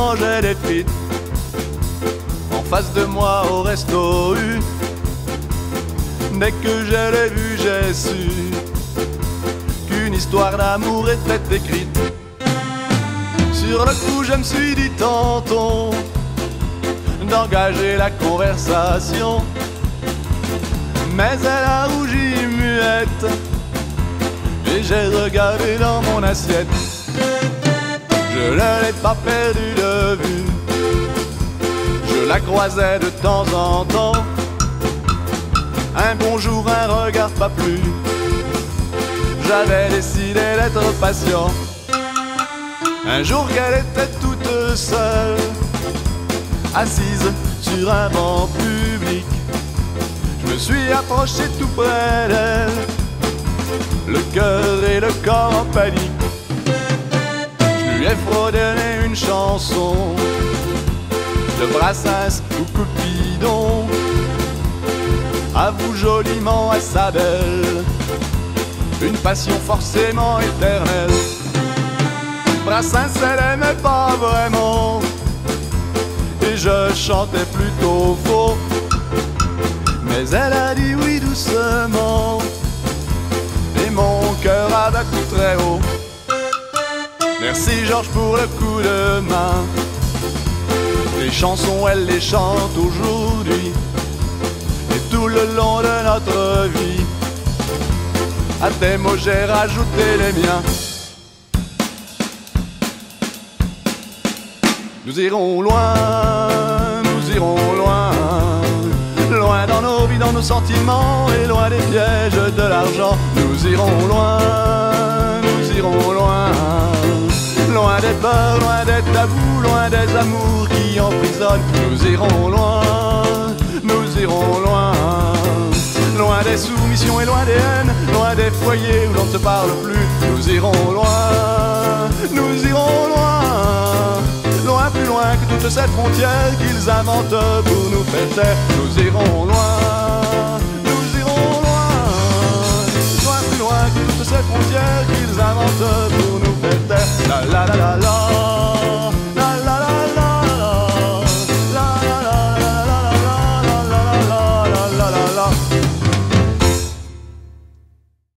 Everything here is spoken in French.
mangeais des frites. En face de moi au resto U, dès que je l'ai vu, j'ai su qu'une histoire d'amour était écrite. Sur le coup, je me suis dit tantôt d'engager la conversation, mais elle a rougi muette et j'ai regardé dans mon assiette. Je ne l'ai pas perdu de vue, je la croisais de temps en temps. Un bonjour, un regard, pas plus. J'avais décidé d'être patient. Un jour qu'elle était toute seule, assise sur un banc public, je me suis approché tout près d'elle, le cœur et le corps en panique. Je lui ai fredonné une chanson de Brassens ou Cupidon, à vous joliment, à sa belle, une passion forcément éternelle. Brassens, elle aimait pas vraiment, et je chantais plutôt faux, mais elle a dit oui doucement, et mon cœur a battu très haut. Merci Georges pour le coup de main. Les chansons, elle les chante aujourd'hui, et tout le long de notre vie, à tes mots j'ai rajouté les miens. Nous irons loin, nous irons loin, loin dans nos vies, dans nos sentiments, et loin des pièges de l'argent. Nous irons loin, nous irons loin, loin des peurs, loin des tabous, loin des amours qui emprisonnent. Nous irons loin, nous irons loin, loin des soumissions et loin des haines, loin des foyers où l'on ne se parle plus. Nous irons loin, nous irons loin, loin, plus loin que toute cette frontière qu'ils inventent pour nous faire taire. Nous irons loin, nous irons loin, loin, plus loin que toute cette frontière qu'ils inventent pour nous faire taire.